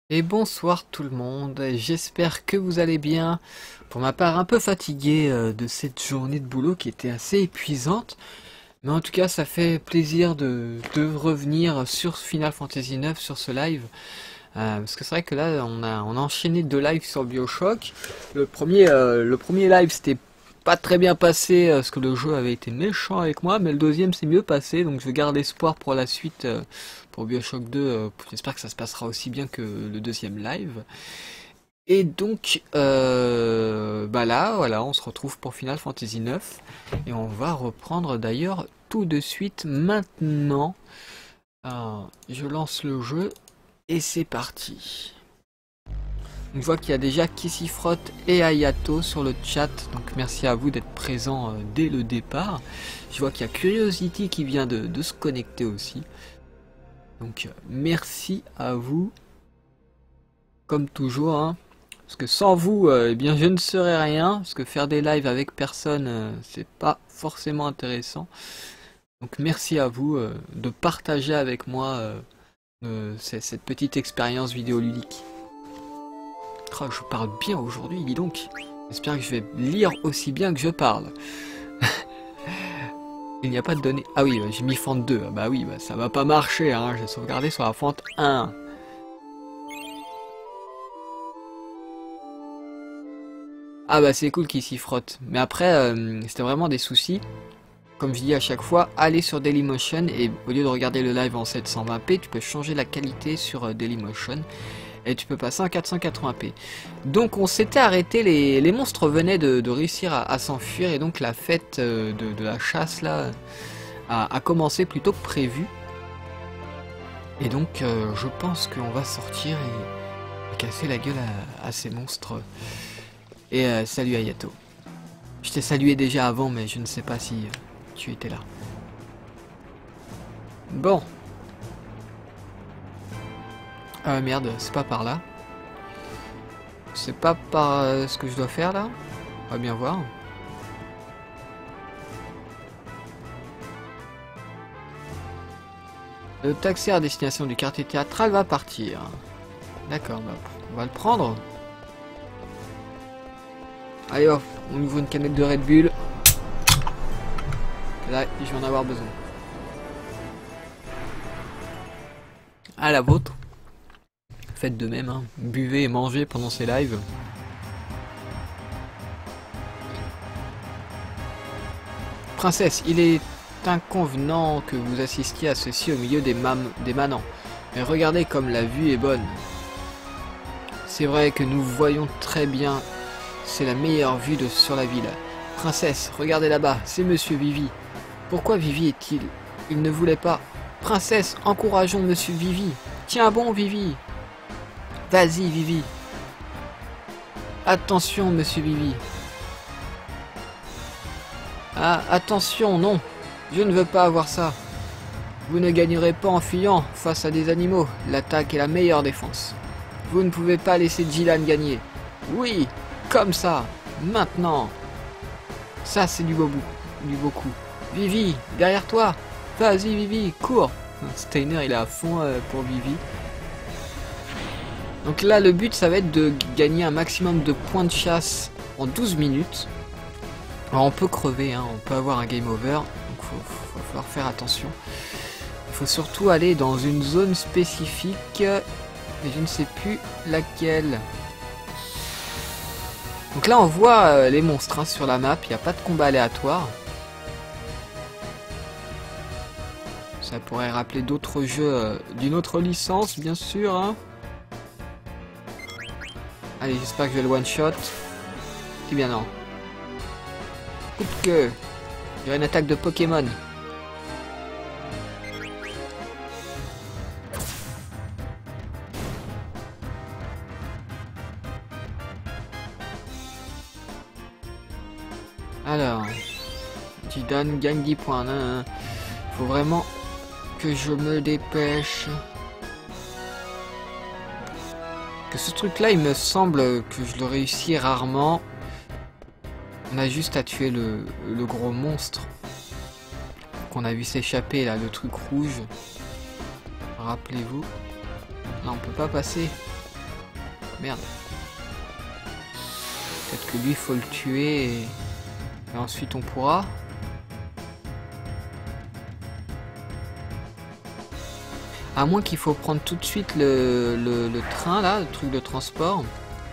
Et bonsoir tout le monde, j'espère que vous allez bien. Pour ma part, un peu fatigué de cette journée de boulot qui était assez épuisante. Mais en tout cas, ça fait plaisir de revenir sur Final Fantasy IX, sur ce live. Parce que c'est vrai que là, on a enchaîné deux lives sur BioShock. Le premier live, c'était pas très bien passé, parce que le jeu avait été méchant avec moi. Mais le deuxième, c'est mieux passé. Donc je garde espoir pour la suite. Pour BioShock 2, j'espère que ça se passera aussi bien que le deuxième live. Et donc, bah là, voilà, on se retrouve pour Final Fantasy IX. Et on va reprendre d'ailleurs tout de suite maintenant. Alors, je lance le jeu et c'est parti. Je vois qu'il y a déjà Kissifrot et Ayato sur le chat, donc merci à vous d'être présents dès le départ. Je vois qu'il y a Curiosity qui vient de se connecter aussi. Donc merci à vous, comme toujours, hein. Parce que sans vous, eh bien je ne serais rien, parce que faire des lives avec personne, c'est pas forcément intéressant. Donc merci à vous de partager avec moi cette petite expérience vidéoludique. Oh, je parle bien aujourd'hui, dis donc. J'espère que je vais lire aussi bien que je parle. Il n'y a pas de données. Ah oui, j'ai mis fente 2. Bah oui, bah, ça va pas marcher, hein. J'ai sauvegardé sur la fente 1. Ah bah c'est cool qu'il s'y frotte. Mais après, c'était vraiment des soucis. Comme je dis à chaque fois, allez sur Dailymotion et au lieu de regarder le live en 720p, tu peux changer la qualité sur Dailymotion et tu peux passer en 480p. Donc on s'était arrêté, les monstres venaient de réussir à s'enfuir et donc la fête de la chasse là a commencé plus tôt que prévu. Et donc je pense qu'on va sortir et casser la gueule à ces monstres. Et salut Ayato. Je t'ai salué déjà avant mais je ne sais pas si tu étais là. Bon. Merde, c'est pas par là. C'est pas par ce que je dois faire là. On va bien voir. Le taxi à destination du quartier théâtral va partir. D'accord, bah, on va le prendre. Allez hop, on ouvre une canette de Red Bull. Là, je vais en avoir besoin. À la vôtre. Faites de même, hein. Buvez et mangez pendant ces lives. Princesse, il est inconvenant que vous assistiez à ceci au milieu des manants. Mais regardez comme la vue est bonne. C'est vrai que nous voyons très bien. C'est la meilleure vue sur la ville. Princesse, regardez là-bas, c'est Monsieur Vivi. Pourquoi Vivi est-il? Il ne voulait pas. Princesse, encourageons Monsieur Vivi. Tiens bon, Vivi. Vas-y, Vivi. Attention, Monsieur Vivi. Ah, attention, non. Je ne veux pas avoir ça. Vous ne gagnerez pas en fuyant face à des animaux. L'attaque est la meilleure défense. Vous ne pouvez pas laisser Jilan gagner. Oui, comme ça. Maintenant. Ça, c'est du beau coup. Vivi, derrière toi. Vas-y, Vivi, cours. Steiner, il est à fond pour Vivi. Donc là, le but, ça va être de gagner un maximum de points de chasse en 12 minutes. Alors, on peut crever, hein, on peut avoir un game over. Donc, il va falloir faire attention. Il faut surtout aller dans une zone spécifique. Et je ne sais plus laquelle. Donc là, on voit les monstres hein, sur la map. Il n'y a pas de combat aléatoire. Ça pourrait rappeler d'autres jeux d'une autre licence, bien sûr. Hein. Allez, j'espère que je vais le one-shot. Eh bien non. Coup de queue. Il y a une attaque de Pokémon. Alors. Jidan gagne 10 points. Hein. Faut vraiment que je me dépêche. Que ce truc là il me semble que je le réussis rarement. On a juste à tuer le gros monstre qu'on a vu s'échapper là, le truc rouge. Rappelez-vous. Là on peut pas passer. Merde. Peut-être que lui, il faut le tuer et ensuite on pourra. À moins qu'il faut prendre tout de suite le train là, le truc de transport.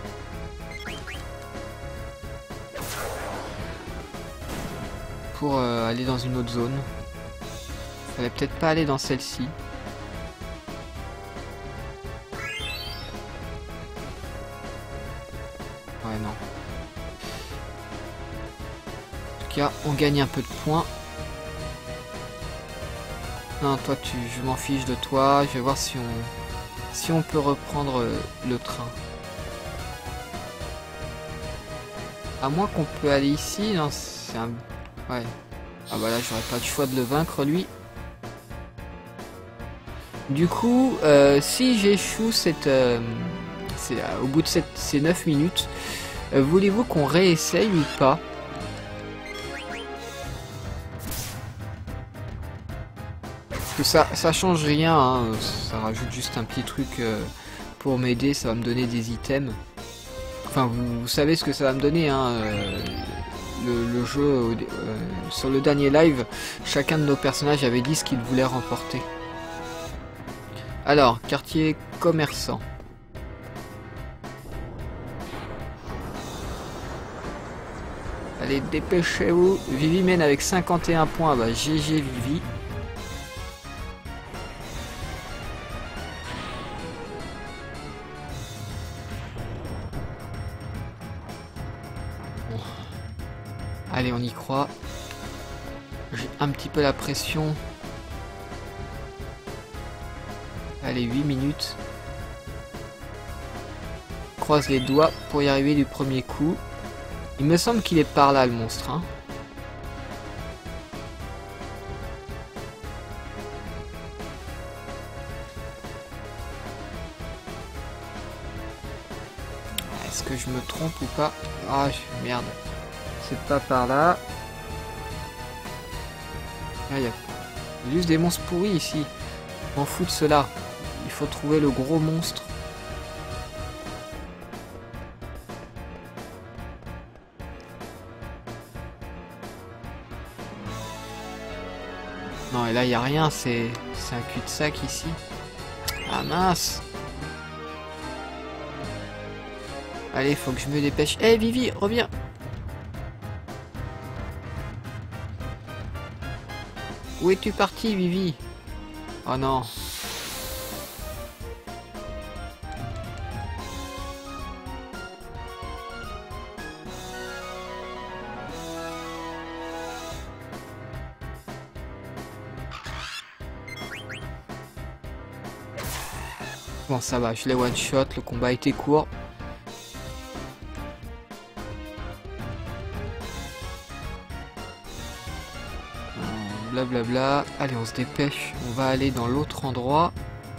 Pour aller dans une autre zone. Fallait peut-être pas aller dans celle-ci. Ouais, non. En tout cas, on gagne un peu de points. Non, toi, je m'en fiche de toi. Je vais voir si on peut reprendre le train. À moins qu'on peut aller ici. Non, c'est un... Ouais. Ah bah là, j'aurais pas le choix de le vaincre, lui. Du coup, si j'échoue au bout de ces 9 minutes, voulez-vous qu'on réessaye ou pas? Parce que ça change rien, hein, ça rajoute juste un petit truc pour m'aider, ça va me donner des items. Enfin, vous savez ce que ça va me donner, hein, le jeu, sur le dernier live, chacun de nos personnages avait dit ce qu'il voulait remporter. Alors, quartier commerçant. Allez, dépêchez-vous. Vivi mène avec 51 points. Bah, GG Vivi. Bon. Allez, on y croit. J'ai un petit peu la pression. Allez, 8 minutes. Croise les doigts pour y arriver du premier coup. Il me semble qu'il est par là, le monstre. Hein. Est-ce que je me trompe ou pas? Ah, merde. C'est pas par là. Ah, il y a juste des monstres pourris ici. Je m'en fous de cela. Il faut trouver le gros monstre. Non, et là, il n'y a rien. C'est un cul-de-sac ici. Ah, mince. Allez, faut que je me dépêche. Eh, Vivi, reviens. Où es-tu parti, Vivi? Oh non. Bon, ça va, je l'ai one shot, le combat était court. Blablabla. Allez, on se dépêche. On va aller dans l'autre endroit.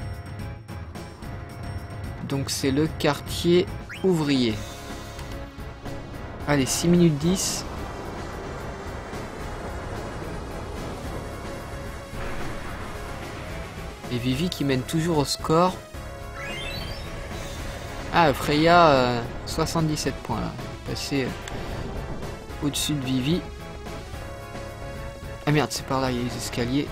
Donc c'est le quartier ouvrier. Allez, 6 minutes 10. Et Vivi qui mène toujours au score. Ah, Freya, 77 points là. Passé au-dessus de Vivi. Ah merde, c'est par là, il y a les escaliers.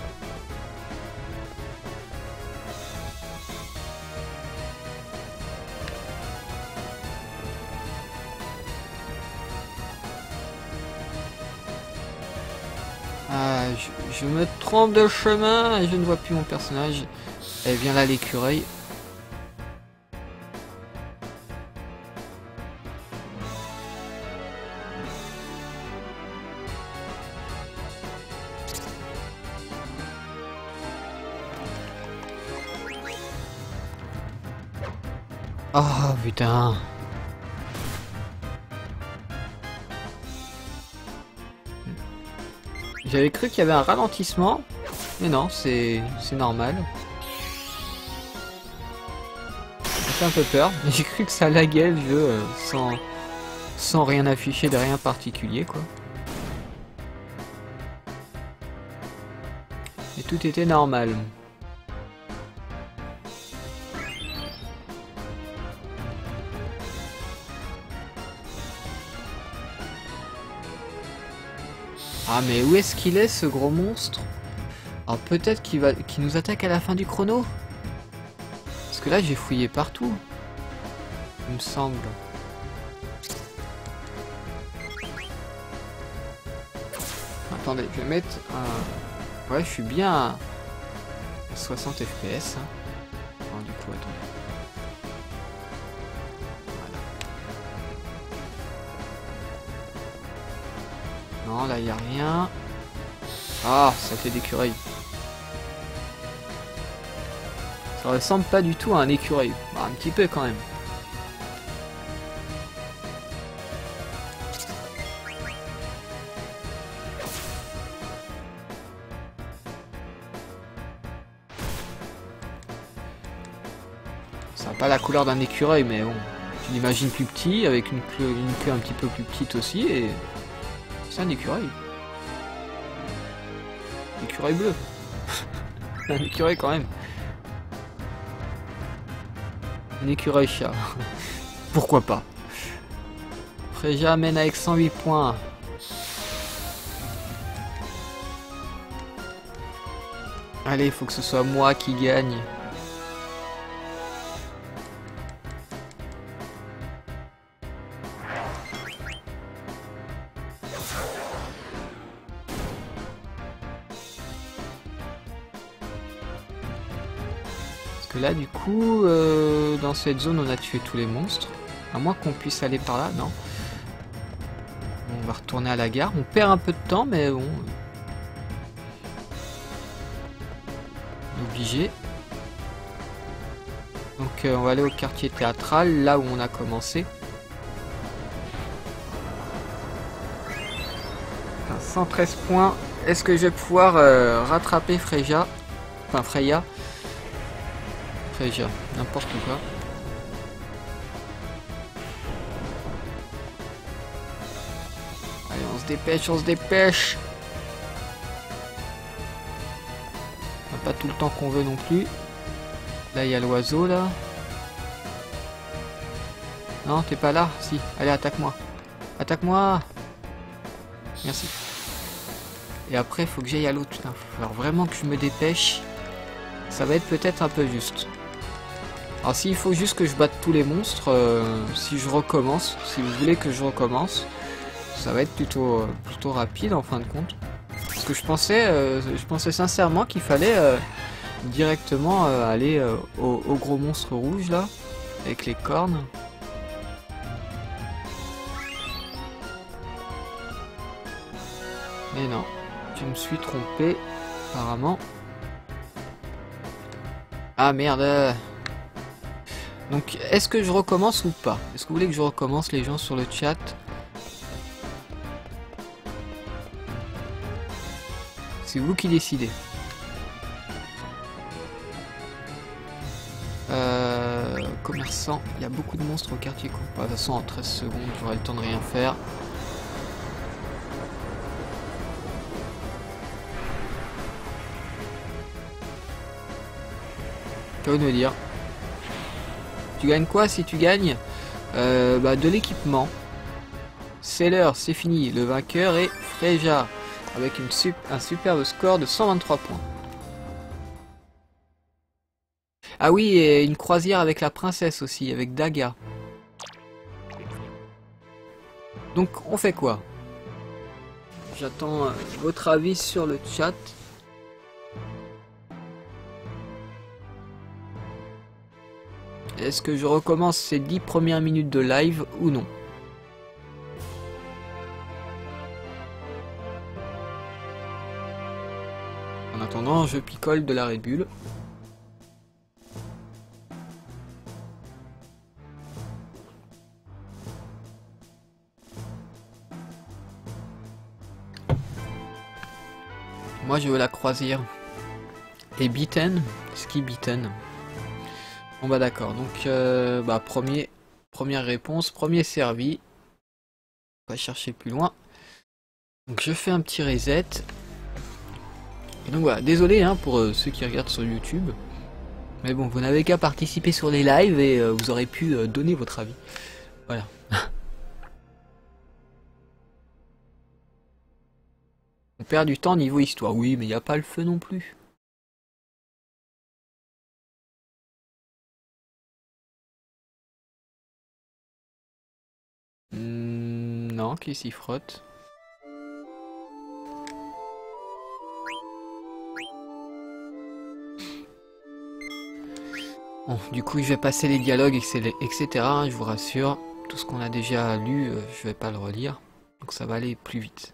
Ah, je me trompe de chemin et je ne vois plus mon personnage. Elle vient là, l'écureuil. Oh putain. J'avais cru qu'il y avait un ralentissement, mais non, c'est normal. Ça fait un peu peur. J'ai cru que ça laguait le jeu sans rien afficher de rien particulier quoi. Et tout était normal. Ah mais où est-ce qu'il est ce gros monstre? Alors peut-être qu'il nous attaque à la fin du chrono. Parce que là j'ai fouillé partout. Il me semble. Attendez, je vais mettre un... Ouais, je suis bien à 60 FPS. Hein. Alors, du coup, attendez. Voilà. Non, là, il n'y a rien. Ah, ça fait d'écureuil. Ça ressemble pas du tout à un écureuil. Bah, un petit peu quand même. Ça n'a pas la couleur d'un écureuil, mais bon. Tu l'imagines plus petit, avec une queue un petit peu plus petite aussi, et... C'est un écureuil. Écureuil bleu. Un écureuil quand même. Un écureuil chat. Pourquoi pas. Freja mène avec 108 points. Allez, il faut que ce soit moi qui gagne. Parce que là, du coup, dans cette zone, on a tué tous les monstres. À moins qu'on puisse aller par là, non. On va retourner à la gare. On perd un peu de temps, mais bon. Obligé. Donc on va aller au quartier théâtral, là où on a commencé. Enfin, 113 points. Est-ce que je vais pouvoir rattraper Freja? Enfin Freya. Freja, n'importe quoi. Allez, on se dépêche, on se dépêche. On n'a pas tout le temps qu'on veut non plus. Là, il y a l'oiseau, là. Non, t'es pas là? Si. Allez, attaque-moi. Attaque-moi. Merci. Et après, il faut que j'aille à l'autre. Putain, il va falloir vraiment que je me dépêche. Ça va être peut-être un peu juste. Alors, s'il faut juste que je batte tous les monstres, si je recommence, si vous voulez que je recommence, ça va être plutôt rapide en fin de compte. Parce que je pensais sincèrement qu'il fallait directement aller au gros monstre rouge là, avec les cornes. Mais non, je me suis trompé, apparemment. Ah merde. Donc, est-ce que je recommence ou pas? Est-ce que vous voulez que je recommence, les gens sur le chat? C'est vous qui décidez. Commerçant, il y a beaucoup de monstres au quartier. De toute façon, en 13 secondes, j'aurai le temps de rien faire. Que me dire? Tu gagnes quoi si tu gagnes? De l'équipement. C'est l'heure, c'est fini. Le vainqueur est Freja, avec un superbe score de 123 points. Ah oui, et une croisière avec la princesse aussi, avec Daga. Donc, on fait quoi? J'attends votre avis sur le chat. Est-ce que je recommence ces 10 premières minutes de live ou non? En attendant, je picole de la Red Bull. Moi je veux la croisière. Et Beaten, ski Beaten. Bon bah d'accord, donc première réponse, premier servi. On va chercher plus loin. Donc je fais un petit reset. Et donc voilà, désolé hein, pour ceux qui regardent sur YouTube. Mais bon, vous n'avez qu'à participer sur les lives et vous aurez pu donner votre avis. Voilà. On perd du temps niveau histoire. Oui, mais il n'y a pas le feu non plus. Non, qui s'y frotte. Bon, du coup, je vais passer les dialogues, etc. Je vous rassure, tout ce qu'on a déjà lu, je vais pas le relire. Donc ça va aller plus vite.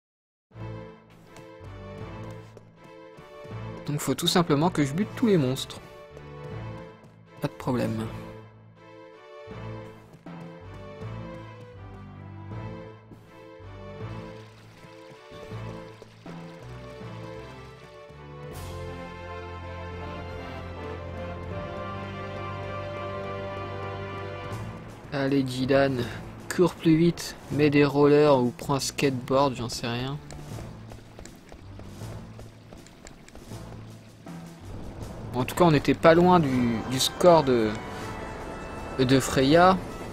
Donc faut tout simplement que je bute tous les monstres. Pas de problème. Allez Jidan, cours plus vite, mets des rollers ou prends un skateboard, j'en sais rien. En tout cas, on n'était pas loin du score de Freya.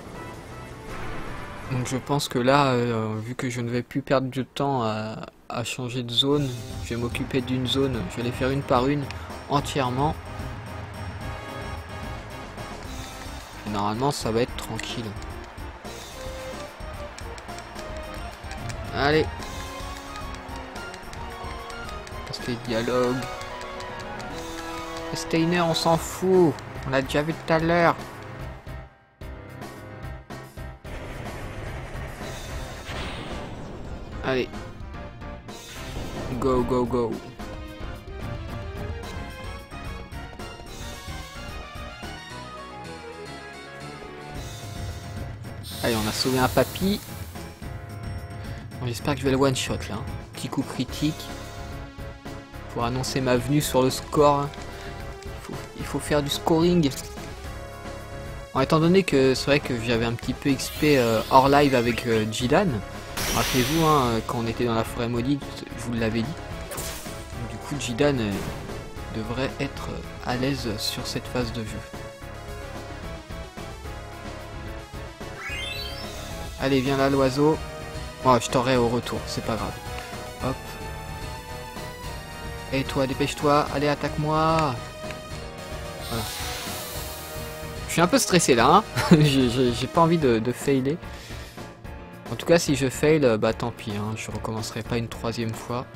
Donc je pense que là, vu que je ne vais plus perdre de temps à changer de zone, je vais m'occuper d'une zone, je vais les faire une par une, entièrement. Et normalement, ça va être tranquille. Allez. Parce que les dialogues. Steiner, on s'en fout. On l'a déjà vu tout à l'heure. Allez. Go, go, go. Allez, on a sauvé un papy. Bon, j'espère que je vais le one-shot là. Petit coup critique. Pour annoncer ma venue sur le score. Il faut faire du scoring. En étant donné que c'est vrai que j'avais un petit peu XP hors live avec Jidan. Rappelez-vous, hein, quand on était dans la forêt maudite, je vous l'avais dit. Du coup, Jidan devrait être à l'aise sur cette phase de jeu. Allez, viens là, l'oiseau. Oh, je t'aurai au retour, c'est pas grave. Hop. Et toi, dépêche-toi. Allez, attaque-moi. Voilà. Je suis un peu stressé là, hein. J'ai pas envie de failer. En tout cas, si je fail, bah tant pis, hein. Je recommencerai pas une troisième fois.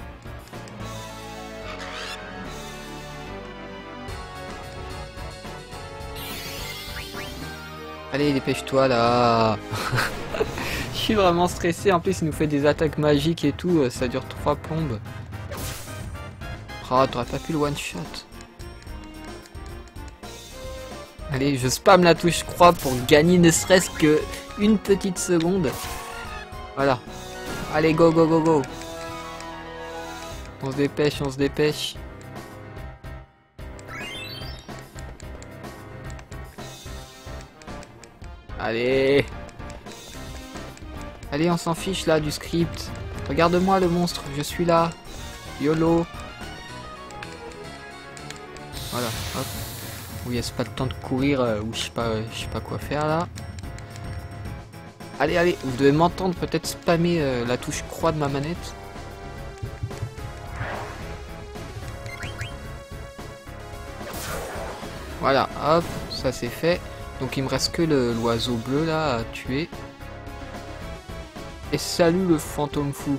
Allez, dépêche-toi là. Je suis vraiment stressé. En plus, il nous fait des attaques magiques et tout. Ça dure 3 plombes. Oh, t'aurais pas pu le one-shot. Allez, je spam la touche croix pour gagner ne serait-ce que une petite seconde. Voilà. Allez, go, go, go, go. On se dépêche, on se dépêche. Allez. Allez, on s'en fiche là du script. Regarde-moi le monstre, je suis là. YOLO. Voilà, hop. Oui, c'est pas le temps de courir ou je sais pas quoi faire là. Allez, allez, vous devez m'entendre peut-être spammer la touche croix de ma manette. Voilà, hop, ça c'est fait. Donc il me reste que l'oiseau bleu là à tuer. Et salut le fantôme fou.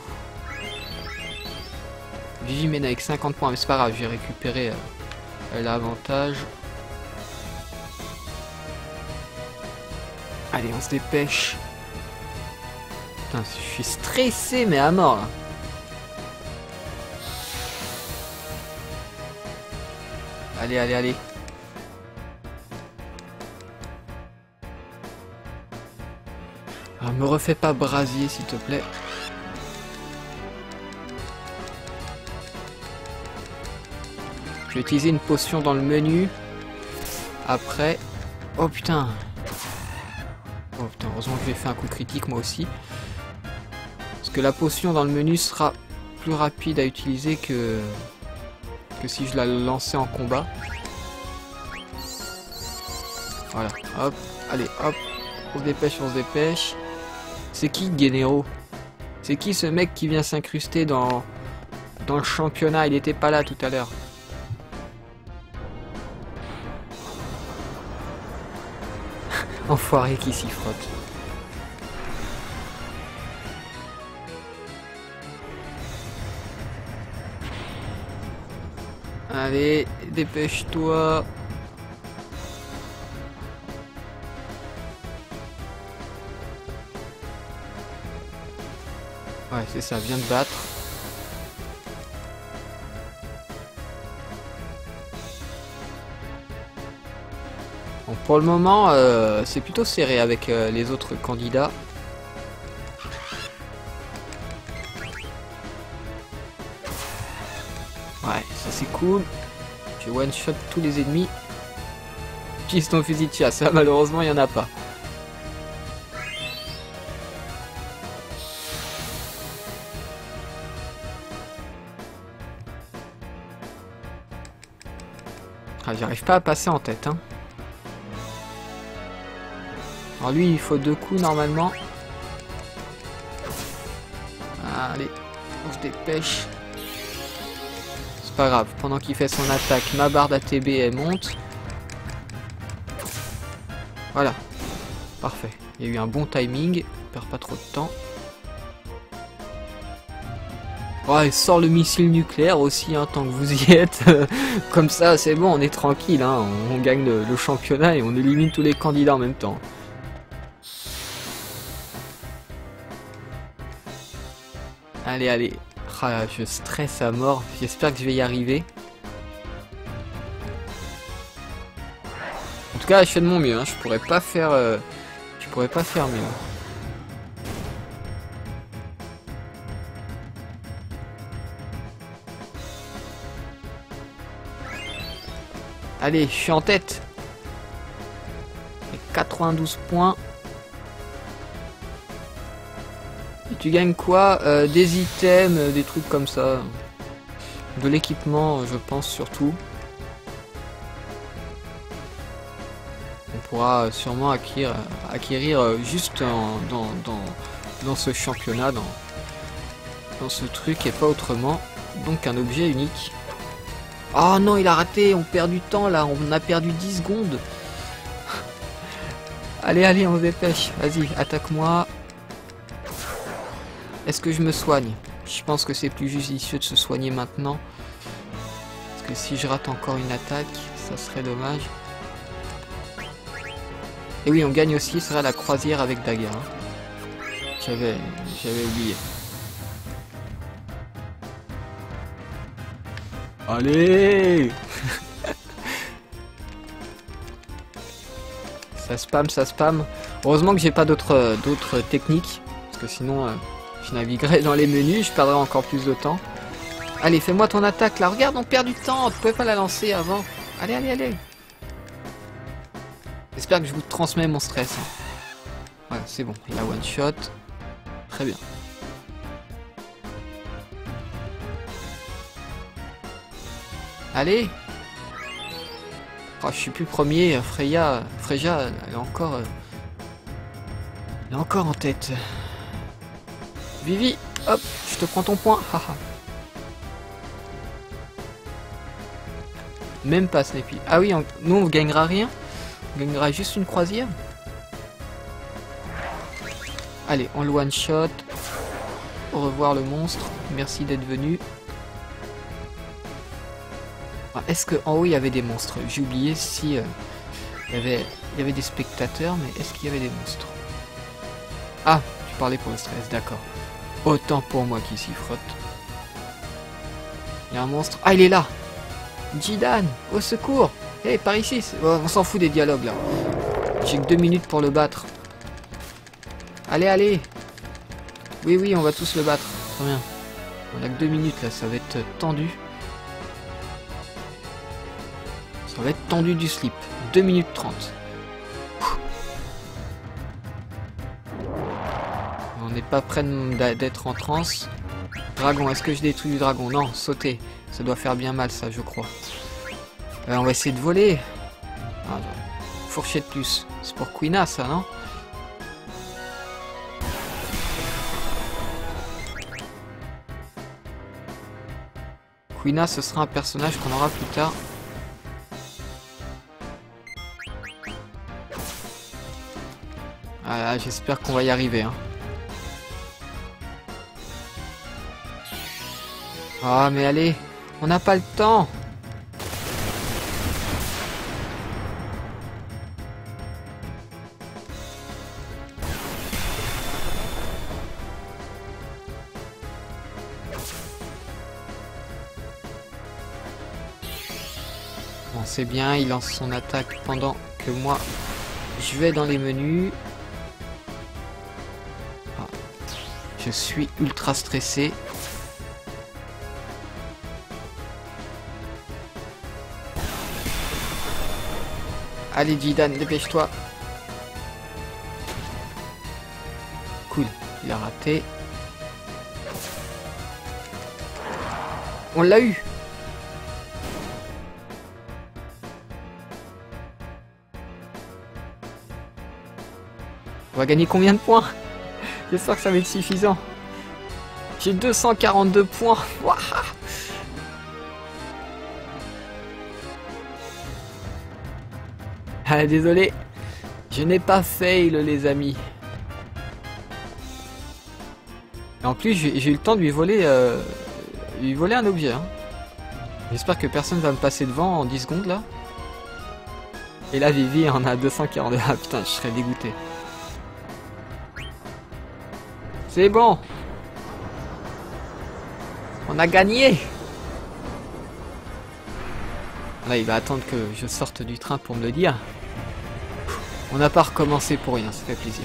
Vivi mène avec 50 points, mais c'est pas grave, j'ai récupéré l'avantage. Allez, on se dépêche. Putain, je suis stressé, mais à mort là. Allez, allez, allez. Ah, me refais pas brasier, s'il te plaît. Je vais utiliser une potion dans le menu. Après. Oh putain. Oh putain, heureusement que j'ai fait un coup critique moi aussi. Parce que la potion dans le menu sera plus rapide à utiliser que si je la lançais en combat. Voilà, hop, allez, hop. On se dépêche, on se dépêche. C'est qui Genero? C'est qui ce mec qui vient s'incruster dans Dans le championnat, il était pas là tout à l'heure. Enfoiré qui s'y frotte. Allez, dépêche-toi. Ouais, c'est ça, viens de battre. Bon, pour le moment, c'est plutôt serré avec les autres candidats. Ouais, ça c'est cool. Tu one-shot tous les ennemis. Utilise ton fusil de chasse, ça malheureusement il n'y en a pas. Ah, j'arrive pas à passer en tête, hein. Alors lui, il faut 2 coups normalement. Allez, on se dépêche. C'est pas grave, pendant qu'il fait son attaque, ma barre d'ATB elle monte. Voilà, parfait. Il y a eu un bon timing, on perd pas trop de temps. Ouais, il sort le missile nucléaire aussi, hein, tant que vous y êtes. Comme ça, c'est bon, on est tranquille, hein, on gagne le championnat et on élimine tous les candidats en même temps. Allez, allez. Ah, je stresse à mort, j'espère que je vais y arriver. En tout cas, je fais de mon mieux, hein, je pourrais pas faire mieux. Allez, je suis en tête. 92 points. Et tu gagnes quoi? Des items, des trucs comme ça. De l'équipement, je pense surtout. On pourra sûrement acquérir juste dans ce championnat, dans ce truc et pas autrement. Donc un objet unique. Oh non, il a raté, on perd du temps là, on a perdu 10 secondes. Allez, allez, on se dépêche. Vas-y, attaque-moi. Est-ce que je me soigne? Je pense que c'est plus judicieux de se soigner maintenant. Parce que si je rate encore une attaque, ça serait dommage. Et oui, on gagne aussi, ce sera la croisière avec Dagger. Hein. J'avais oublié. Allez. Ça spam, ça spam. Heureusement que j'ai pas d'autres techniques. Parce que sinon, je naviguerais dans les menus, je perdrais encore plus de temps. Allez, fais-moi ton attaque là. Regarde, on perd du temps. Tu pouvais pas la lancer avant. Allez, allez, allez. J'espère que je vous transmets mon stress. Ouais, c'est bon. Il a one shot. Très bien. Allez. Oh, je suis plus premier. Freya, elle est encore en tête. Vivi, hop, je te prends ton point. Haha. Même pas Snappy. Ah oui, nous on gagnera rien. On gagnera juste une croisière. Allez, on le one shot. Au revoir le monstre. Merci d'être venu. Est-ce qu'en haut il y avait des monstres? J'ai oublié si il y avait des spectateurs, mais est-ce qu'il y avait des monstres? Ah, tu parlais pour le stress, d'accord. Autant pour moi qui s'y frotte. Il y a un monstre. Ah, il est là! Jidan, au secours! Hé, par ici! On s'en fout des dialogues là. J'ai que 2 minutes pour le battre. Allez, allez! Oui, oui, on va tous le battre. Très bien. On a que 2 minutes là, ça va être tendu. Ça va être tendu du slip. 2 minutes 30. On n'est pas près d'être en transe. Dragon, est-ce que je détruis du dragon? Non, sauter. Ça doit faire bien mal ça, je crois. On va essayer de voler. Ah, fourchette plus. C'est pour Quina ça, non? Quina, ce sera un personnage qu'on aura plus tard. Voilà, j'espère qu'on va y arriver. Hein. Ah, mais allez, on n'a pas le temps. Bon, c'est bien, il lance son attaque pendant que moi, je vais dans les menus. Ah, je suis ultra stressé. Allez Jidan, dépêche-toi. Cool, il a raté. On l'a eu. On va gagner combien de points? J'espère que ça va être suffisant. J'ai 242 points. Waouh. Ah, désolé, je n'ai pas fail les amis. Et en plus j'ai eu le temps de lui voler un objet. Hein. J'espère que personne va me passer devant en 10 secondes là. Et là Vivi en a 242. Ah putain, je serais dégoûté. C'est bon. On a gagné. Là il va attendre que je sorte du train pour me le dire. On n'a pas recommencé pour rien, ça fait plaisir.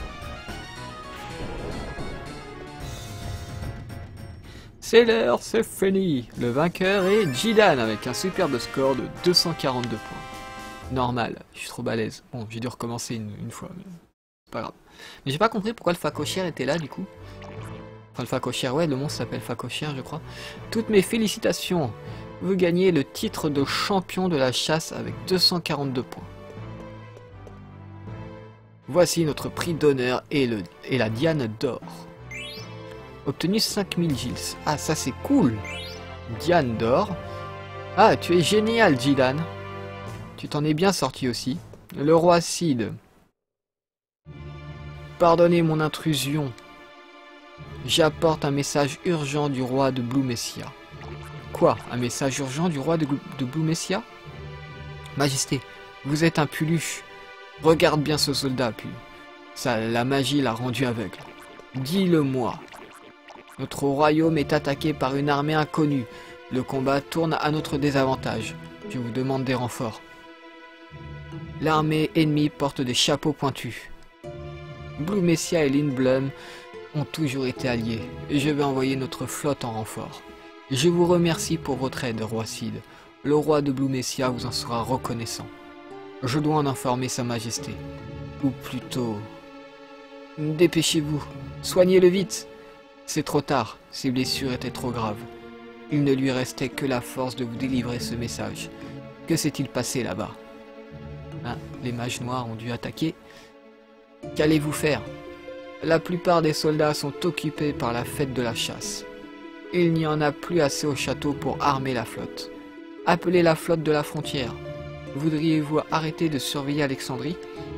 C'est l'heure, c'est fini. Le vainqueur est Jidan avec un superbe score de 242 points. Normal, je suis trop balèze. Bon, j'ai dû recommencer une fois, mais c'est pas grave. Mais j'ai pas compris pourquoi le phacochère était là du coup. Enfin le phacochère, ouais, le monstre s'appelle phacochère je crois. Toutes mes félicitations. Vous gagnez le titre de champion de la chasse avec 242 points. Voici notre prix d'honneur et la Diane d'or. Obtenu 5000 Gils. Ah, ça c'est cool. Diane d'or. Ah, tu es génial, Jidan. Tu t'en es bien sorti aussi. Le roi Cid. Pardonnez mon intrusion. J'apporte un message urgent du roi de Blue Messia. Quoi? Un message urgent du roi de Blue Messia? Majesté, vous êtes un Puluche. Regarde bien ce soldat, puis. Ça, la magie l'a rendu aveugle. Dis-le-moi. Notre royaume est attaqué par une armée inconnue. Le combat tourne à notre désavantage. Je vous demande des renforts. L'armée ennemie porte des chapeaux pointus. Blue Messia et Lindblum ont toujours été alliés. Et je vais envoyer notre flotte en renfort. Je vous remercie pour votre aide, roi Cid. Le roi de Blue Messia vous en sera reconnaissant. Je dois en informer sa majesté. Ou plutôt... Dépêchez-vous. Soignez-le vite. C'est trop tard. Ses blessures étaient trop graves. Il ne lui restait que la force de vous délivrer ce message. Que s'est-il passé là-bas? Hein, les mages noirs ont dû attaquer. Qu'allez-vous faire? La plupart des soldats sont occupés par la fête de la chasse. Il n'y en a plus assez au château pour armer la flotte. Appelez la flotte de la frontière. Voudriez-vous arrêter de surveiller Alexandrie?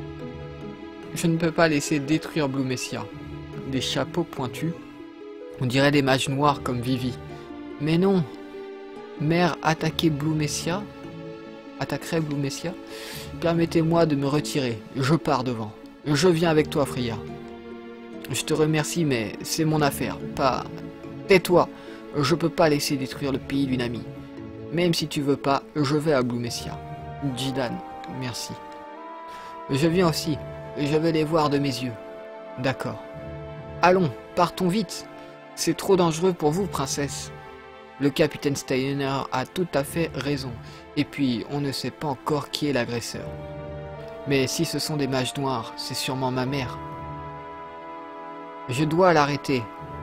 Je ne peux pas laisser détruire Blue Messia. Des chapeaux pointus. On dirait des mages noirs comme Vivi. Mais non. Mère attaquer Blue Messia? Attaquerait Blue Messia? Permettez-moi de me retirer. Je pars devant. Je viens avec toi, Freya. Je te remercie, mais c'est mon affaire. Pas... Tais-toi. Je peux pas laisser détruire le pays d'une amie. Même si tu veux pas, je vais à Blue Messia. Jidan, merci. Je viens aussi. Je vais les voir de mes yeux. D'accord. Allons, partons vite. C'est trop dangereux pour vous, princesse. Le capitaine Steiner a tout à fait raison. Et puis, on ne sait pas encore qui est l'agresseur. Mais si ce sont des mages noirs, c'est sûrement ma mère. Je dois l'arrêter.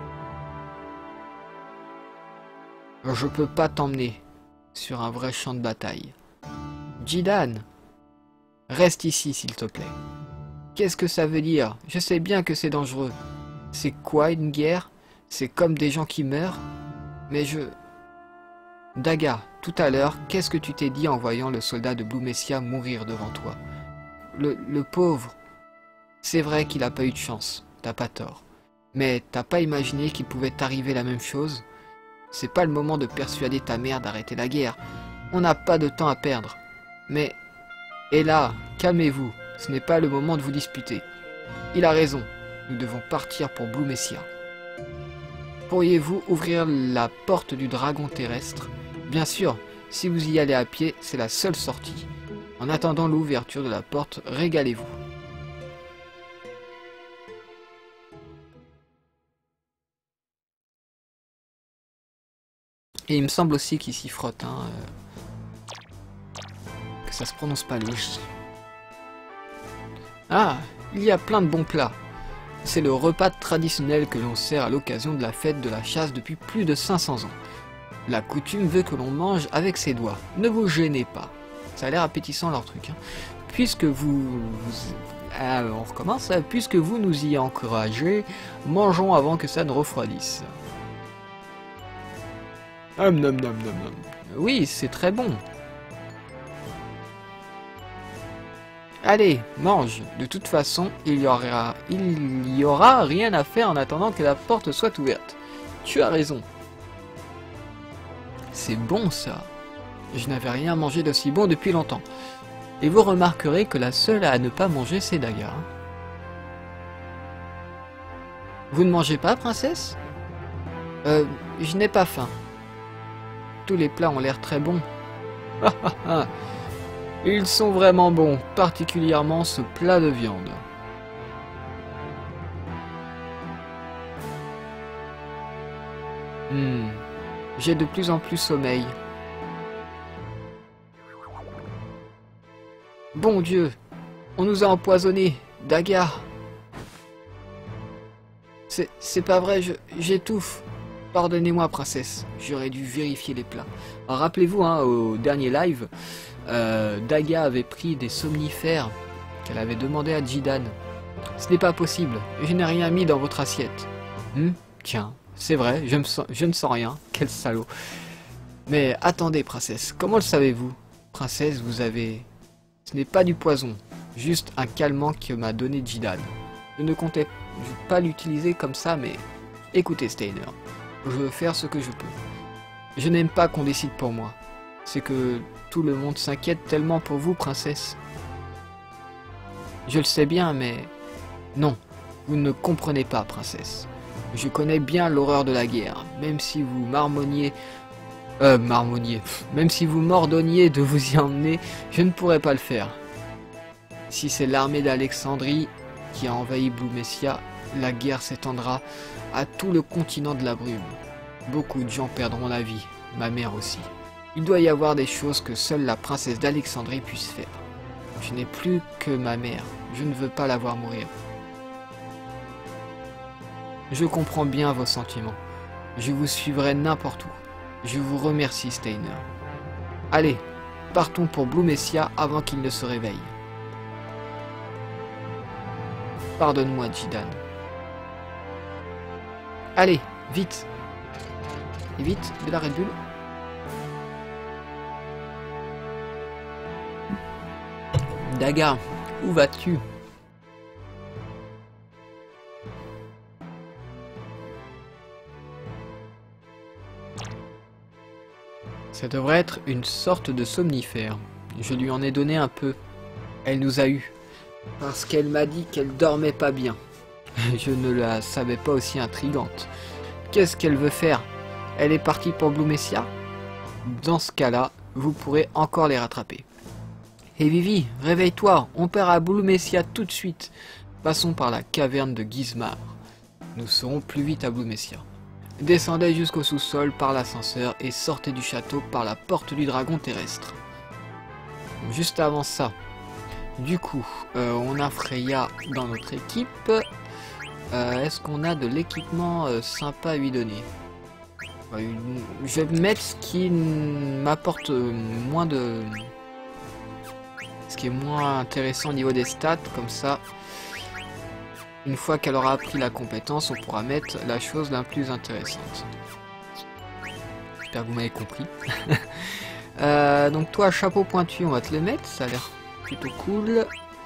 Je peux pas t'emmener sur un vrai champ de bataille. Jidan, reste ici s'il te plaît. Qu'est-ce que ça veut dire? Je sais bien que c'est dangereux. C'est quoi une guerre? C'est comme des gens qui meurent? Mais Daga, tout à l'heure, qu'est-ce que tu t'es dit en voyant le soldat de Blue Messia mourir devant toi? Le pauvre. C'est vrai qu'il a pas eu de chance, t'as pas tort. Mais t'as pas imaginé qu'il pouvait t'arriver la même chose? C'est pas le moment de persuader ta mère d'arrêter la guerre. On n'a pas de temps à perdre. Mais... Et là, calmez-vous, ce n'est pas le moment de vous disputer. Il a raison, nous devons partir pour Blue Messia. Pourriez-vous ouvrir la porte du dragon terrestre? Bien sûr, si vous y allez à pied, c'est la seule sortie. En attendant l'ouverture de la porte, régalez-vous. Et il me semble aussi qu'il s'y frotte, hein, que ça se prononce pas louche. Ah, il y a plein de bons plats. C'est le repas traditionnel que l'on sert à l'occasion de la fête de la chasse depuis plus de 500 ans. La coutume veut que l'on mange avec ses doigts. Ne vous gênez pas. Ça a l'air appétissant leur truc. Hein. Puisque on recommence. Puisque vous nous y encouragez, mangeons avant que ça ne refroidisse. Nom nom nom nom. Oui, c'est très bon. Allez, mange. De toute façon, il y aura rien à faire en attendant que la porte soit ouverte. Tu as raison. C'est bon ça. Je n'avais rien mangé d'aussi bon depuis longtemps. Et vous remarquerez que la seule à ne pas manger, c'est Daga. Vous ne mangez pas, princesse? Je n'ai pas faim. Tous les plats ont l'air très bons. Ils sont vraiment bons, particulièrement ce plat de viande. J'ai de plus en plus sommeil. Bon Dieu, on nous a empoisonnés, Daga. C'est pas vrai, j'étouffe. Pardonnez-moi, princesse, j'aurais dû vérifier les plats. Rappelez-vous, hein, au dernier live, Daga avait pris des somnifères qu'elle avait demandé à Jidan. Ce n'est pas possible, je n'ai rien mis dans votre assiette. Tiens, c'est vrai, je ne sens rien, quel salaud. Mais attendez, princesse, comment le savez-vous? Princesse, vous avez... Ce n'est pas du poison, juste un calmant que m'a donné Jidan. Je ne comptais pas l'utiliser comme ça, mais... Écoutez, Steiner, je veux faire ce que je peux. Je n'aime pas qu'on décide pour moi. C'est que tout le monde s'inquiète tellement pour vous, princesse. Je le sais bien, mais... Non, vous ne comprenez pas, princesse. Je connais bien l'horreur de la guerre, même si vous même si vous m'ordonniez de vous y emmener, je ne pourrais pas le faire. Si c'est l'armée d'Alexandrie qui a envahi Blue Messia, la guerre s'étendra à tout le continent de la brume. Beaucoup de gens perdront la vie, ma mère aussi. Il doit y avoir des choses que seule la princesse d'Alexandrie puisse faire. Je n'ai plus que ma mère, je ne veux pas la voir mourir. Je comprends bien vos sentiments. Je vous suivrai n'importe où. Je vous remercie, Steiner. Allez, partons pour Blue Messia avant qu'il ne se réveille. Pardonne-moi, Jidan. Allez, vite. Et vite, de la Red Bull. Daga, où vas-tu? Ça devrait être une sorte de somnifère. Je lui en ai donné un peu. Elle nous a eus. Parce qu'elle m'a dit qu'elle dormait pas bien. Je ne la savais pas aussi intrigante. Qu'est-ce qu'elle veut faire? Elle est partie pour Blue Messia? Dans ce cas-là, vous pourrez encore les rattraper. Hé Vivi, réveille-toi, on part à Blue Messia tout de suite. Passons par la caverne de Gizmar. Nous serons plus vite à Blue Messia. Descendez jusqu'au sous-sol par l'ascenseur et sortez du château par la porte du dragon terrestre. Juste avant ça, du coup, on a Freya dans notre équipe. Est-ce qu'on a de l'équipement sympa à lui donner? Je vais mettre ce qui m'apporte moins de... Ce qui est moins intéressant au niveau des stats, comme ça. Une fois qu'elle aura appris la compétence, on pourra mettre la chose la plus intéressante. j'espère que vous m'avez compris. Donc toi, chapeau pointu, on va te le mettre, ça a l'air plutôt cool.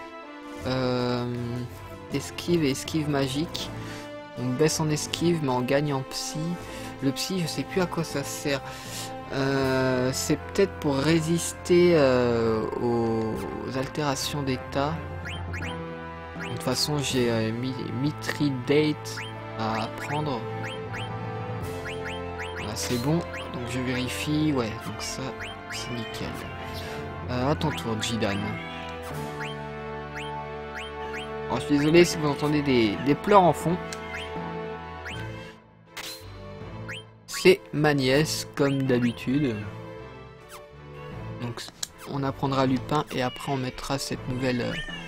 Esquive et esquive magique. On baisse en esquive, mais on gagne en psy. Le psy, je sais plus à quoi ça sert. C'est peut-être pour résister aux altérations d'état. De toute façon, j'ai Mithridate à prendre. Voilà, c'est bon. Donc je vérifie. Ouais, donc ça, c'est nickel. À ton tour, Jidan. Alors, je suis désolé si vous entendez des pleurs en fond. C'est ma nièce, comme d'habitude. Donc, on apprendra Lupin et après on mettra cette nouvelle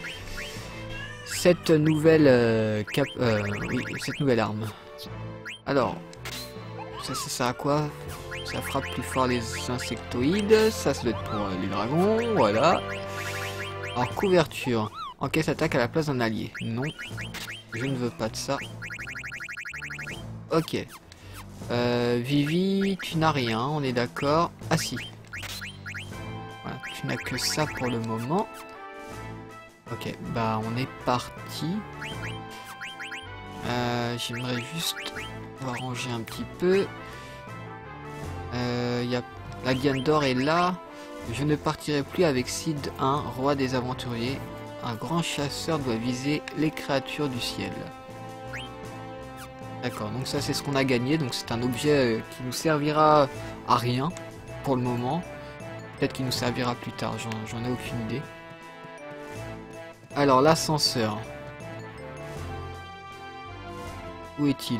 arme. Alors, ça c'est ça à quoi? Ça frappe plus fort les insectoïdes. Ça doit être pour les dragons, voilà. Alors, couverture. Encaisse attaque à la place d'un allié. Non, je ne veux pas de ça. Ok. Vivi, tu n'as rien, on est d'accord. Ah si. Voilà, tu n'as que ça pour le moment. Ok, bah on est parti. J'aimerais juste ranger un petit peu. La Gandor est là. Je ne partirai plus avec Cid 1, roi des aventuriers. Un grand chasseur doit viser les créatures du ciel. D'accord, donc ça c'est ce qu'on a gagné, donc c'est un objet qui nous servira à rien pour le moment. Peut-être qu'il nous servira plus tard, j'en ai aucune idée. Alors l'ascenseur. Où est-il?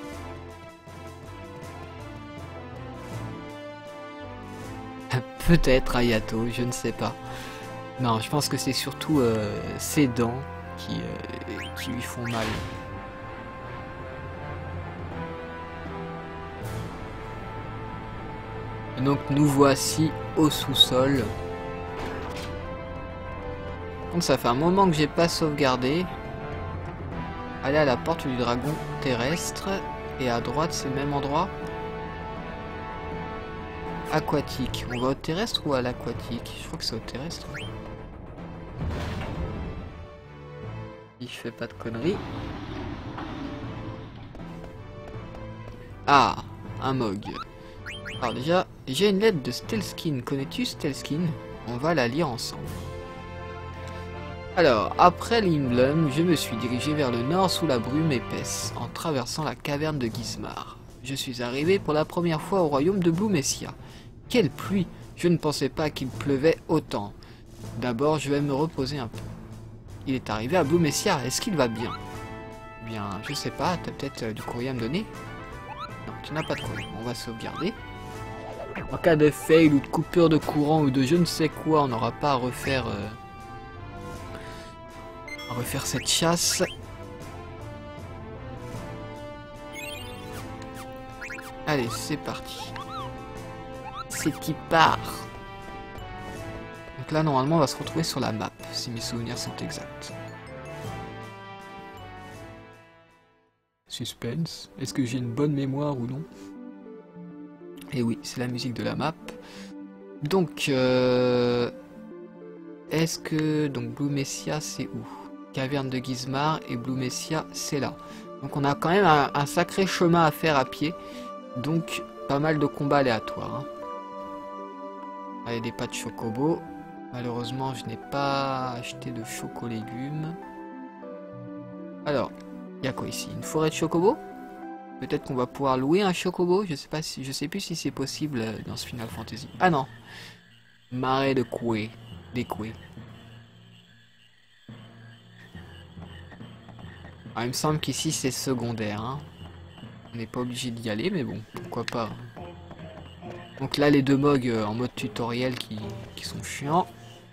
Peut-être Ayato, je ne sais pas. Non, je pense que c'est surtout ses dents qui lui font mal. Donc nous voici au sous-sol. Donc ça fait un moment que j'ai pas sauvegardé. Aller à la porte du dragon terrestre. Et à droite c'est le même endroit. Aquatique. On va au terrestre ou à l'aquatique? Je crois que c'est au terrestre. Si je fais pas de conneries. Ah, un Mog. Alors déjà, j'ai une lettre de Stelskin. Connais-tu Stelskin? On va la lire ensemble. Alors, après Lindblum, je me suis dirigé vers le nord sous la brume épaisse, en traversant la caverne de Gizmar. Je suis arrivé pour la première fois au royaume de Blumessia. Quelle pluie! Je ne pensais pas qu'il pleuvait autant. D'abord, je vais me reposer un peu. Il est arrivé à Blumessia, est-ce qu'il va bien? Bien, je sais pas, t'as peut-être du courrier à me donner? Non, tu n'as pas de courrier, on va sauvegarder. En cas de fail ou de coupure de courant ou de je ne sais quoi, on n'aura pas à refaire cette chasse. Allez, c'est parti. C'est qui part. Donc là, normalement, on va se retrouver sur la map, si mes souvenirs sont exacts. Suspense. Est-ce que j'ai une bonne mémoire ou non? Et oui, c'est la musique de la map. Donc, est-ce que... Donc, Blumessia, c'est où? Caverne de Gizmar et Blumessia, c'est là. Donc, on a quand même un sacré chemin à faire à pied. Donc, pas mal de combats aléatoires. Hein. Allez, des pâtes chocobo. Malheureusement, je n'ai pas acheté de choco-légumes. Alors, il y a quoi ici? Une forêt de chocobo? Peut-être qu'on va pouvoir louer un chocobo. Je sais plus si c'est possible dans ce Final Fantasy. Ah non. Marais de Koué. Des Koué. Ah, il me semble qu'ici c'est secondaire. Hein. On n'est pas obligé d'y aller, mais bon, pourquoi pas. Donc là, les deux Mogs en mode tutoriel qui sont chiants.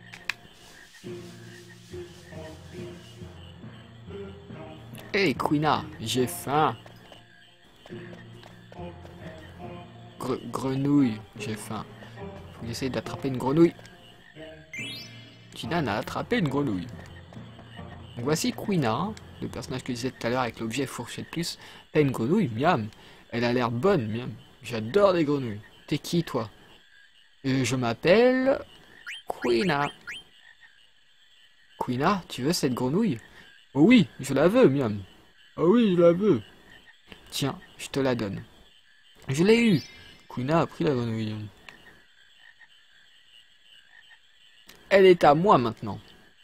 Hey Quina, j'ai faim. Grenouille, j'ai faim. Faut que j'essaye d'attraper une grenouille. Jidan a attrapé une grenouille. Donc voici Quina, hein, le personnage que je disais tout à l'heure avec l'objet fourchette plus. T'as une grenouille, miam. Elle a l'air bonne, miam. J'adore les grenouilles. T'es qui, toi? Je m'appelle... Quina. Quina, tu veux cette grenouille? Oh oui, je la veux, miam. Oh oui, je la veux. Tiens, je te la donne. Je l'ai eu. Quina a pris la grenouille. Elle est à moi maintenant.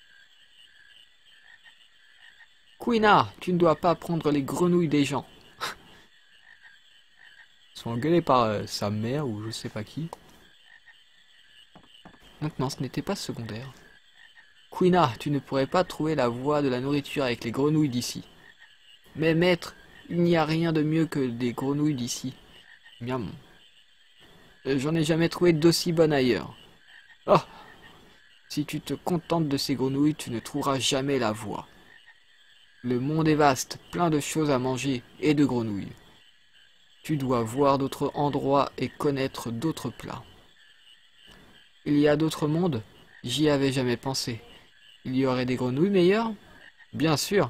Quina, tu ne dois pas prendre les grenouilles des gens. Ils sont engueulés par sa mère ou je sais pas qui. Donc non, ce n'était pas secondaire. Quina, tu ne pourrais pas trouver la voie de la nourriture avec les grenouilles d'ici. Mais maître, il n'y a rien de mieux que des grenouilles d'ici. Miam. J'en ai jamais trouvé d'aussi bonnes ailleurs. Oh! Si tu te contentes de ces grenouilles, tu ne trouveras jamais la voie. Le monde est vaste, plein de choses à manger et de grenouilles. Tu dois voir d'autres endroits et connaître d'autres plats. Il y a d'autres mondes? J'y avais jamais pensé. Il y aurait des grenouilles meilleures? Bien sûr.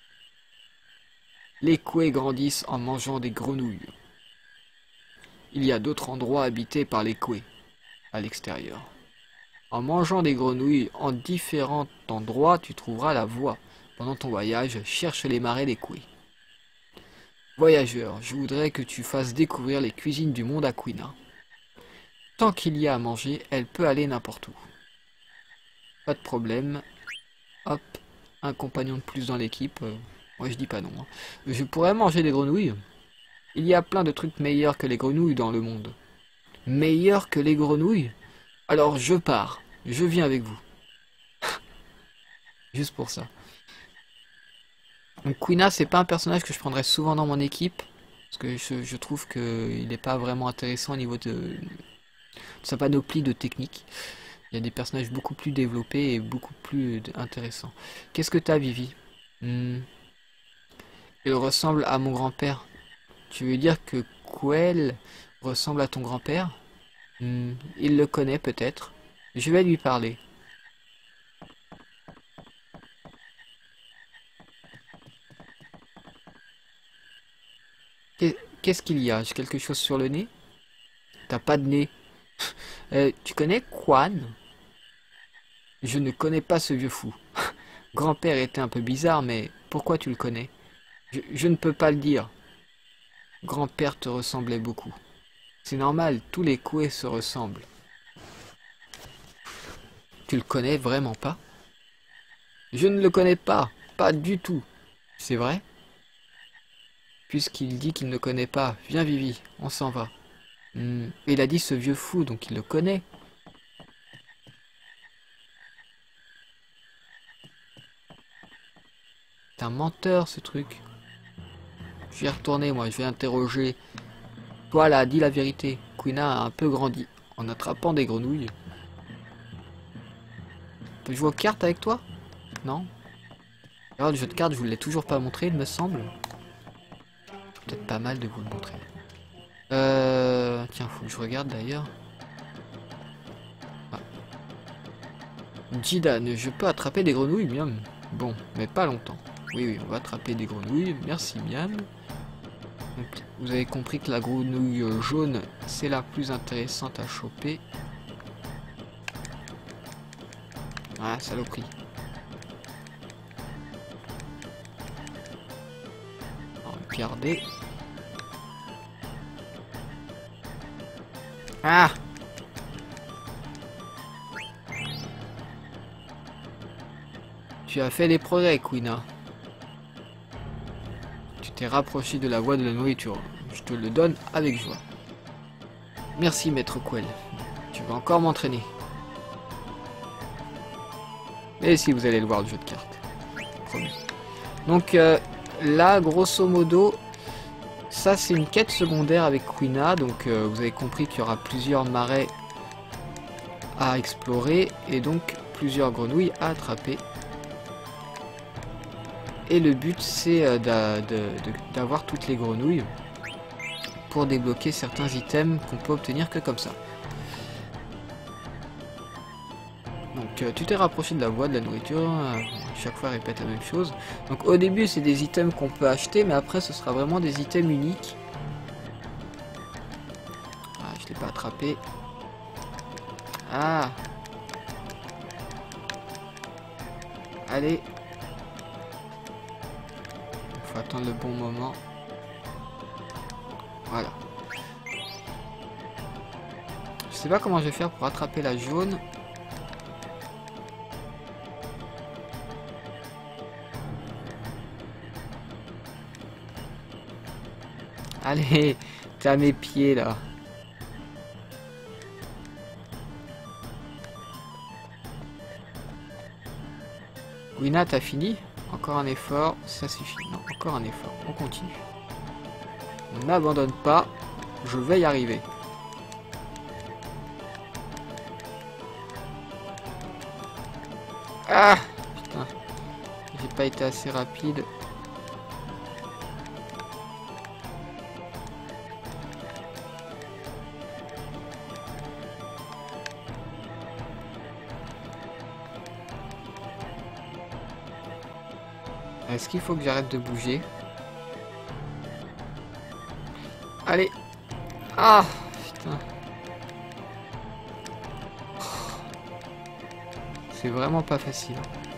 Les couets grandissent en mangeant des grenouilles. Il y a d'autres endroits habités par les couets, à l'extérieur. En mangeant des grenouilles en différents endroits, tu trouveras la voie. Pendant ton voyage, cherche les marais des couets. Voyageur, je voudrais que tu fasses découvrir les cuisines du monde à Quina. Tant qu'il y a à manger, elle peut aller n'importe où. Pas de problème. Hop, un compagnon de plus dans l'équipe. Moi je dis pas non. Hein. Je pourrais manger des grenouilles. Il y a plein de trucs meilleurs que les grenouilles dans le monde. Meilleurs que les grenouilles? Alors je pars. Je viens avec vous. Juste pour ça. Donc Quina, c'est pas un personnage que je prendrais souvent dans mon équipe. Parce que je trouve qu'il n'est pas vraiment intéressant au niveau de sa panoplie de techniques. Il y a des personnages beaucoup plus développés et beaucoup plus intéressants. Qu'est-ce que t'as, Vivi? Il ressemble à mon grand-père. Tu veux dire que Quell ressemble à ton grand-père? Il le connaît peut-être. Je vais lui parler. Qu'est-ce qu'il y a? J'ai quelque chose sur le nez? T'as pas de nez. Tu connais Quan? Je ne connais pas ce vieux fou. Grand-père était un peu bizarre, mais pourquoi tu le connais? Je ne peux pas le dire. Grand-père te ressemblait beaucoup. C'est normal, tous les couets se ressemblent. Tu le connais vraiment pas? Je ne le connais pas, pas du tout. C'est vrai? Puisqu'il dit qu'il ne connaît pas, viens Vivi, on s'en va. Il a dit ce vieux fou, donc il le connaît. C'est un menteur ce truc. Je vais retourner moi, je vais interroger. Toi là, dis la vérité. Quina a un peu grandi en attrapant des grenouilles. On peut jouer aux cartes avec toi? Non? Alors le jeu de cartes, je vous l'ai toujours pas montré, il me semble. Peut-être pas mal de vous le montrer. Tiens, faut que je regarde d'ailleurs. Ah. Jidan, je peux attraper des grenouilles, bien. Bon, mais pas longtemps. Oui, on va attraper des grenouilles. Merci, Miam. Donc, vous avez compris que la grenouille jaune, c'est la plus intéressante à choper. Ah, saloperie. On va regarder. Ah! Tu as fait des progrès, Quina. Tu t'es rapproché de la voie de la nourriture. Je te le donne avec joie. Merci, maître Quell. Tu vas encore m'entraîner. Et si vous allez le voir, le jeu de cartes. Promis. Donc là, grosso modo, ça c'est une quête secondaire avec Quina. Donc vous avez compris qu'il y aura plusieurs marais à explorer. Et donc plusieurs grenouilles à attraper. Et le but c'est d'avoir toutes les grenouilles pour débloquer certains items qu'on peut obtenir que comme ça. Donc tu t'es rapproché de la voie de la nourriture, chaque fois répète la même chose. Donc au début c'est des items qu'on peut acheter, mais après ce sera vraiment des items uniques. Ah, je l'ai pas attraper. Ah. Allez. Il faut attendre le bon moment. Voilà. Je sais pas comment je vais faire pour attraper la jaune. Allez, t'es à mes pieds là. Wina, t'as fini? Encore un effort, ça suffit. Non, encore un effort, on continue. On n'abandonne pas, je vais y arriver. Ah! Putain, j'ai pas été assez rapide. Est-ce qu'il faut que j'arrête de bouger? Allez! Ah! Putain! C'est vraiment pas facile.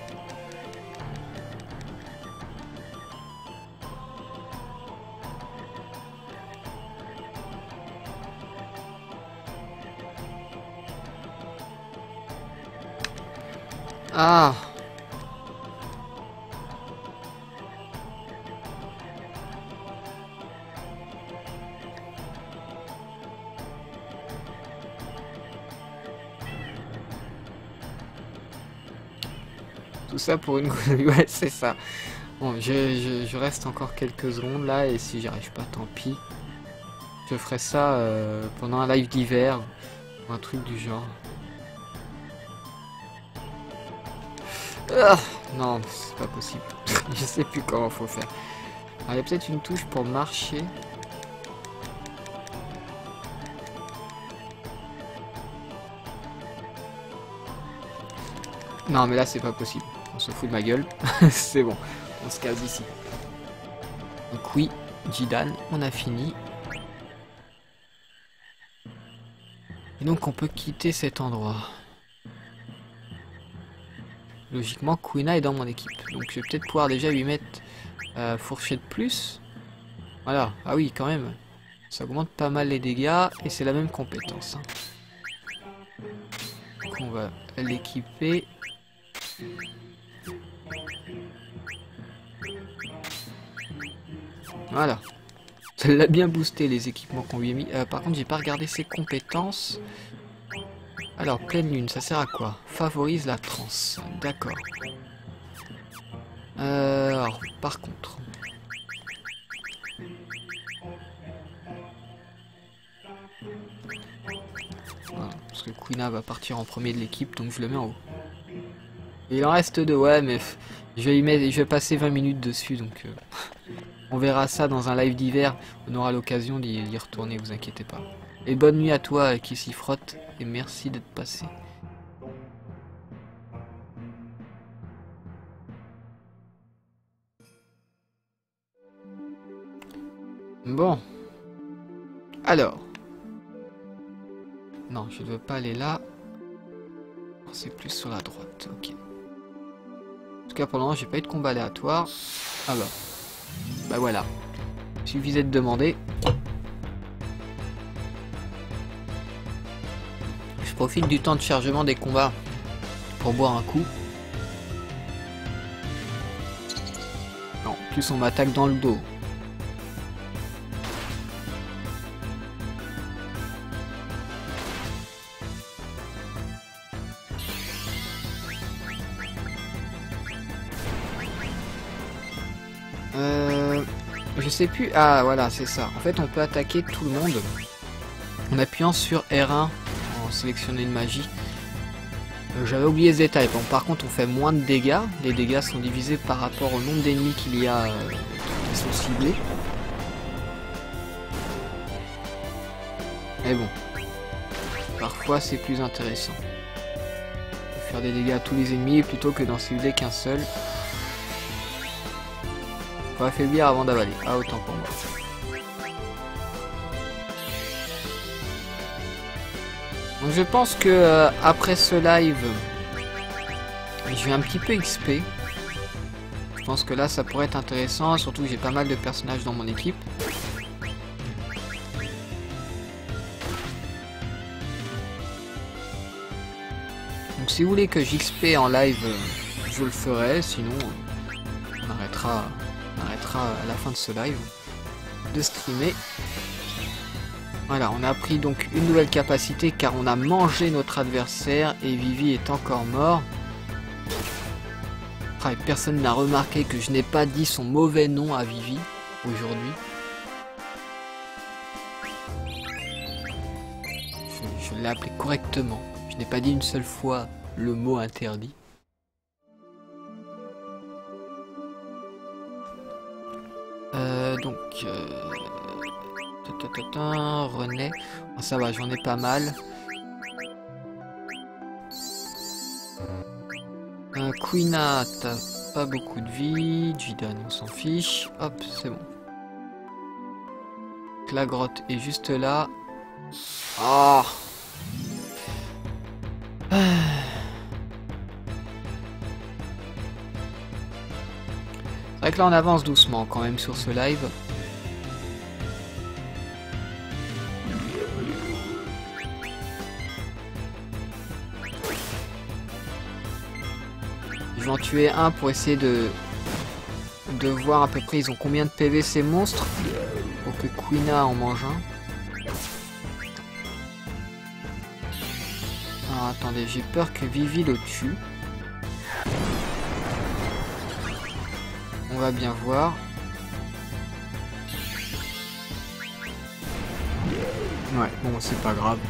Ah! Tout ça pour une... Ouais, c'est ça. Bon, je reste encore quelques secondes là, et si j'y arrive pas, tant pis. Je ferai ça pendant un live d'hiver, ou un truc du genre. Ah, non, c'est pas possible. Je sais plus comment faut faire. Alors, il y a peut-être une touche pour marcher. Non, mais là, c'est pas possible. On se fout de ma gueule. C'est bon, on se casse ici. Donc oui, Jidan, on a fini. Et donc on peut quitter cet endroit. Logiquement, Quina est dans mon équipe. Donc je vais peut-être pouvoir déjà lui mettre fourchette de plus. Voilà, ah oui, quand même. Ça augmente pas mal les dégâts et c'est la même compétence. Hein. Donc on va l'équiper. Voilà. Ça l'a bien boosté les équipements qu'on lui a mis. Par contre, j'ai pas regardé ses compétences. Alors, pleine lune, ça sert à quoi? Favorise la transe. D'accord. Alors, par contre... Voilà, parce que Quina va partir en premier de l'équipe, donc je le mets en haut. Et il en reste deux, ouais, mais je vais passer 20 minutes dessus, donc... On verra ça dans un live d'hiver. On aura l'occasion d'y retourner, vous inquiétez pas. Et bonne nuit à toi qui s'y frotte. Et merci d'être passé. Bon. Alors. Non, je ne veux pas aller là. C'est plus sur la droite. Ok. En tout cas, pour le moment, j'ai pas eu de combat aléatoire. Ah bah. Bah voilà. Il suffisait de demander. Je profite du temps de chargement des combats pour boire un coup. Non, en plus on m'attaque dans le dos. Je sais plus. Ah voilà, c'est ça. En fait, on peut attaquer tout le monde en appuyant sur R1 en sélectionnant une magie. J'avais oublié ce détail. Bon, par contre, on fait moins de dégâts. Les dégâts sont divisés par rapport au nombre d'ennemis qu'il y a qui sont ciblés. Mais bon, parfois c'est plus intéressant de faire des dégâts à tous les ennemis plutôt que d'en cibler qu'un seul. Faut affaiblir avant d'avaler. Ah, autant pour moi. Donc je pense que après ce live, je vais un petit peu XP. Je pense que là ça pourrait être intéressant, surtout que j'ai pas mal de personnages dans mon équipe. Donc si vous voulez que j'XP en live, je le ferai, sinon on arrêtera à la fin de ce live de streamer. Voilà, on a pris donc une nouvelle capacité car on a mangé notre adversaire et Vivi est encore mort. Ah, et personne n'a remarqué que je n'ai pas dit son mauvais nom à Vivi aujourd'hui. Je l'ai appelé correctement. Je n'ai pas dit une seule fois le mot interdit. René, oh, ça va, j'en ai pas mal. Quina, t'as pas beaucoup de vie. Jidan, on s'en fiche. Hop, c'est bon. La grotte est juste là. Oh. C'est vrai que là on avance doucement quand même sur ce live. Je vais en tuer un pour essayer de voir à peu près ils ont combien de PV ces monstres. Pour que Quina en mange un. Alors attendez, j'ai peur que Vivi le tue. On va bien voir. Ouais, bon c'est pas grave.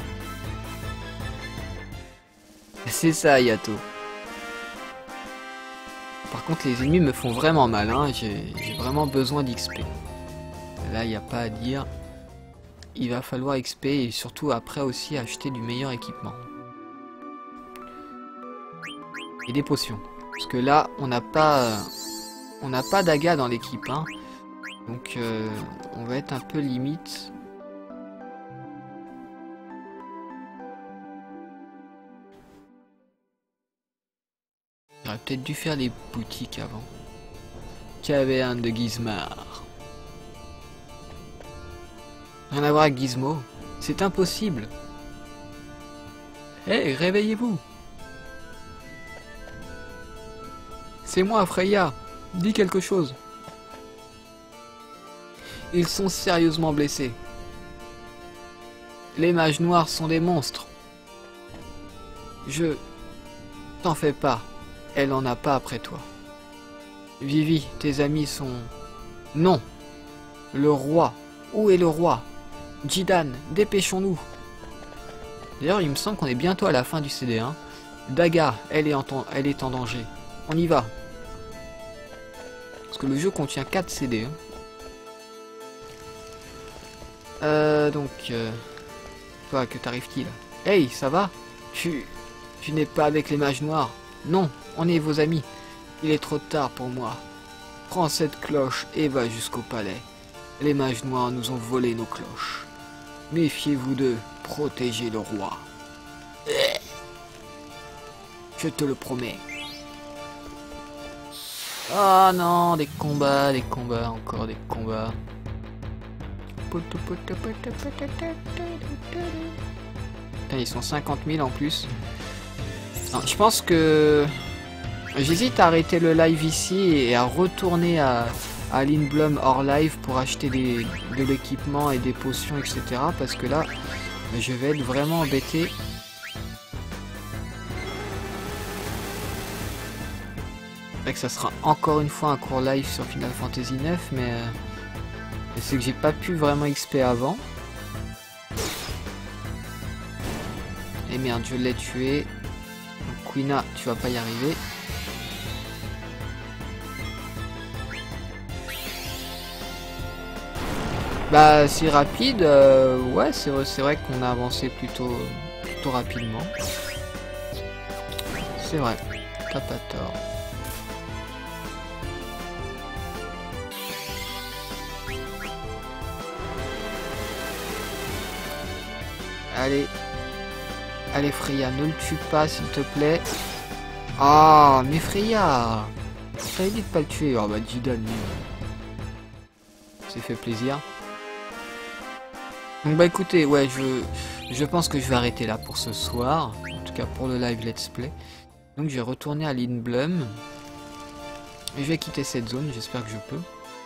C'est ça Yato. Par contre les ennemis me font vraiment mal, hein. J'ai vraiment besoin d'XP. Là il n'y a pas à dire. Il va falloir XP et surtout après aussi acheter du meilleur équipement. Et des potions. Parce que là on n'a pas d'aga dans l'équipe, hein. Donc on va être un peu limite. J'aurais peut-être dû faire les boutiques avant. Caverne de Gizmar. Rien à voir avec Gizmo. C'est impossible. Hé, hey, réveillez-vous. C'est moi, Freya. Dis quelque chose. Ils sont sérieusement blessés. Les mages noirs sont des monstres. T'en fais pas. Elle en a pas après toi. Vivi, tes amis sont... Non. Le roi. Où est le roi? Jidan, dépêchons-nous. D'ailleurs, il me semble qu'on est bientôt à la fin du CD1. Daga, elle est en danger. On y va. Parce que le jeu contient 4 CD. Toi, que t'arrive-t-il? Hey, ça va? Tu n'es pas avec les mages noirs? Non, on est vos amis. Il est trop tard pour moi. Prends cette cloche et va jusqu'au palais. Les mages noirs nous ont volé nos cloches. Méfiez-vous d'eux, protégez le roi. Je te le promets. Ah non, des combats, encore des combats. Putain, ils sont 50 000 en plus. Non, je pense que... J'hésite à arrêter le live ici et à retourner à Lindblum hors live pour acheter de l'équipement et des potions, etc. Parce que là, je vais être vraiment embêté. C'est vrai que ça sera encore une fois un court live sur Final Fantasy 9, mais c'est que j'ai pas pu vraiment XP avant. Et merde, je l'ai tué. Donc, Quina, tu vas pas y arriver. Bah, c'est rapide. Ouais, c'est vrai qu'on a avancé plutôt rapidement. C'est vrai, t'as pas tort. Allez, Allez Freya, ne le tue pas s'il te plaît. Ah, mais Freya, je t'avais dit de pas le tuer. Oh bah Jidan, lui, c'est fait plaisir. Donc bah écoutez, ouais, je pense que je vais arrêter là pour ce soir. En tout cas pour le live let's play. Donc je vais retourner à Lindblum. Et je vais quitter cette zone, j'espère que je peux.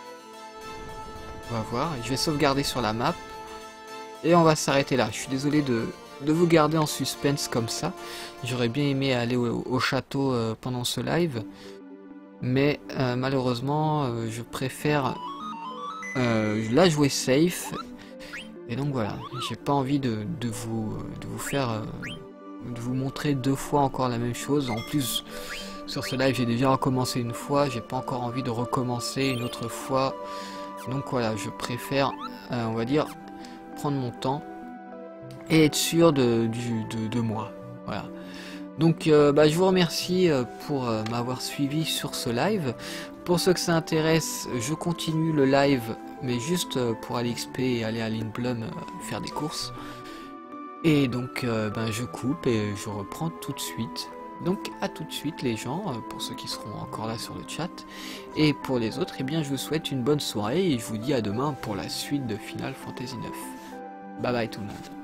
On va voir. Et je vais sauvegarder sur la map. Et on va s'arrêter là. Je suis désolé de vous garder en suspense comme ça. J'aurais bien aimé aller au château pendant ce live. Mais malheureusement, je préfère la jouer safe. Et donc voilà, j'ai pas envie de vous faire... de vous montrer 2 fois encore la même chose. En plus, sur ce live, j'ai déjà recommencé une fois. J'ai pas encore envie de recommencer une autre fois. Donc voilà, je préfère, on va dire, prendre mon temps et être sûr de moi. Voilà. Donc bah, je vous remercie pour m'avoir suivi sur ce live. Pour ceux que ça intéresse, je continue le live, mais juste pour aller XP et aller à Lindblum faire des courses. Et donc ben, je coupe et je reprends tout de suite. Donc à tout de suite les gens, pour ceux qui seront encore là sur le chat. Et pour les autres, eh bien je vous souhaite une bonne soirée et je vous dis à demain pour la suite de Final Fantasy IX. Bye bye tout le monde.